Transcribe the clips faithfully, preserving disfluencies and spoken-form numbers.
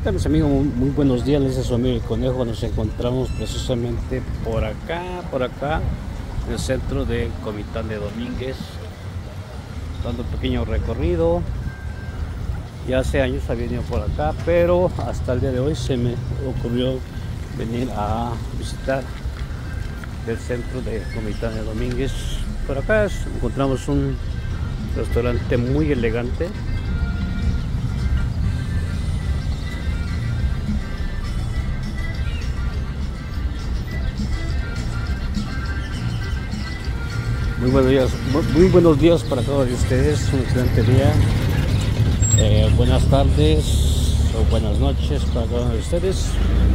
tal, mis amigos? Muy, muy buenos días, les es su amigo el Conejo. Nos encontramos precisamente por acá, por acá, en el centro de Comitán de Domínguez, dando un pequeño recorrido. Ya hace años había venido por acá, pero hasta el día de hoy se me ocurrió venir a visitar el centro de Comitán de Domínguez. Por acá es, encontramos un restaurante muy elegante. Muy buenos días, muy buenos días para todos ustedes, un excelente día, eh, buenas tardes o buenas noches para todos ustedes.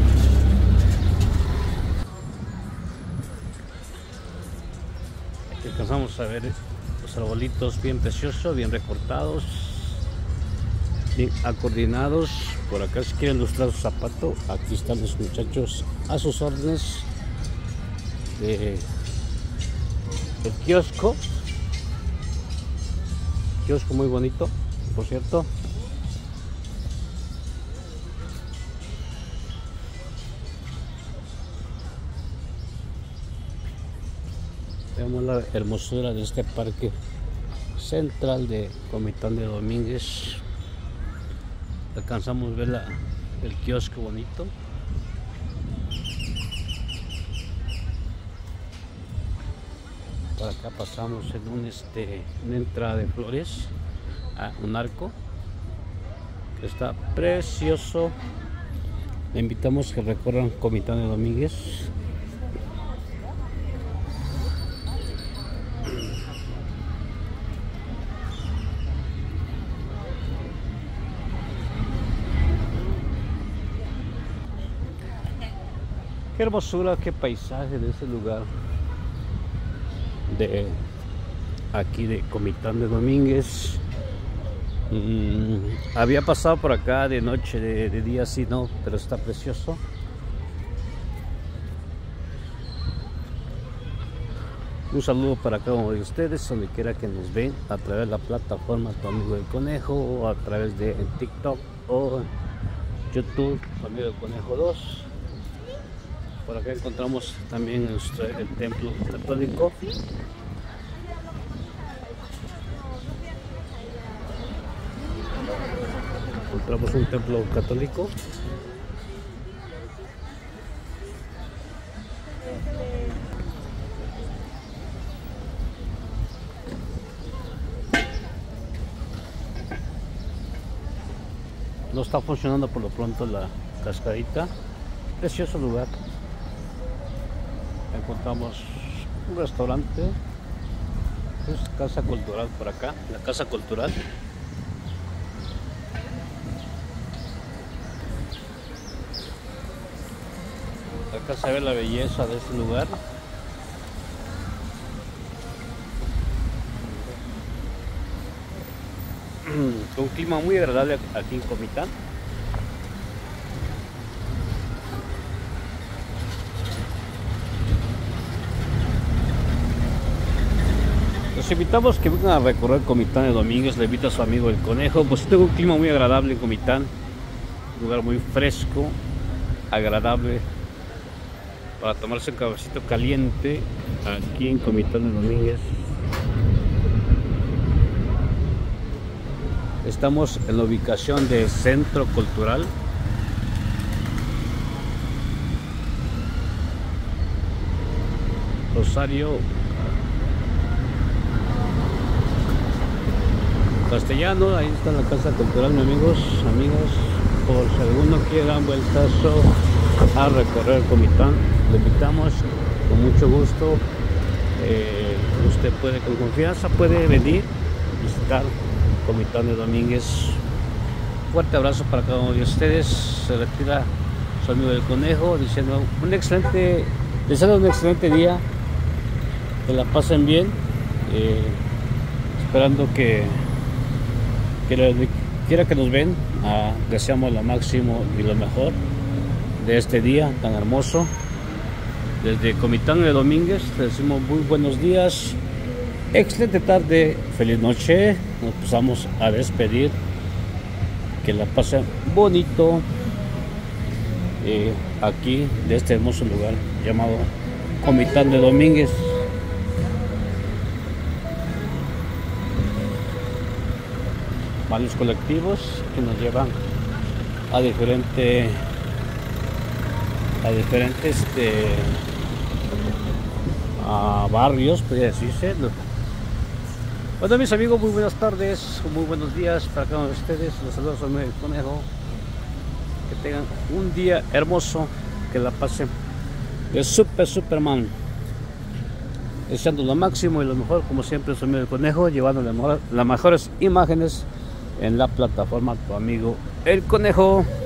Aquí alcanzamos a ver los arbolitos bien preciosos, bien recortados, bien acordinados. Por acá, si quieren ilustrar su zapato, aquí están los muchachos a sus órdenes. De el kiosco, kiosco muy bonito, por cierto. Veamos la hermosura de este parque central de Comitán de Domínguez. Alcanzamos a ver la, el kiosco bonito. Por acá pasamos en un este una entrada de flores a un arco que está precioso. Le invitamos a que recorran Comitán de Domínguez. Qué hermosura, qué paisaje de ese lugar de aquí de Comitán de Domínguez. Mm, había pasado por acá de noche, de, de día sí no, pero está precioso. Un saludo para cada uno de ustedes, donde quiera que nos ven, a través de la plataforma Tu Amigo el Conejo, o a través de TikTok o YouTube, Tu Amigo el Conejo dos. Por acá encontramos también el, el templo católico. Encontramos un templo católico. No está funcionando por lo pronto la cascadita. Precioso lugar. Encontramos un restaurante, es casa cultural por acá, la casa cultural. Acá se ve la belleza de este lugar. Con un clima muy agradable aquí en Comitán. Los invitamos que vengan a recorrer Comitán de Domínguez. Le invita a su amigo el Conejo. Pues tengo un clima muy agradable en Comitán, un lugar muy fresco, agradable para tomarse un cafecito caliente aquí en Comitán de Domínguez. Estamos en la ubicación del Centro Cultural. Rosario Castellano, ahí está la casa cultural, mis amigos, amigas. Por si alguno quiere dar un vueltazo a recorrer Comitán, le invitamos con mucho gusto. Eh, usted puede, con confianza, puede venir a visitar Comitán de Domínguez. Fuerte abrazo para cada uno de ustedes. Se retira su amigo el Conejo diciendo un excelente, deseando un excelente día, que la pasen bien, eh, esperando que quiera que nos ven. Ah, deseamos lo máximo y lo mejor de este día tan hermoso. Desde Comitán de Domínguez les decimos muy buenos días, excelente tarde, feliz noche. Nos pasamos a despedir. Que la pasen bonito. eh, aquí de este hermoso lugar llamado Comitán de Domínguez. Varios colectivos que nos llevan a diferentes a diferentes este, a barrios, podría decirse. Bueno, mis amigos, muy buenas tardes, muy buenos días para cada uno de ustedes. Los saludos a el Conejo. Que tengan un día hermoso, que la pasen de super Superman, deseando lo máximo y lo mejor, como siempre, su amigo el Conejo, llevando las mejores imágenes en la plataforma Tu Amigo el Conejo.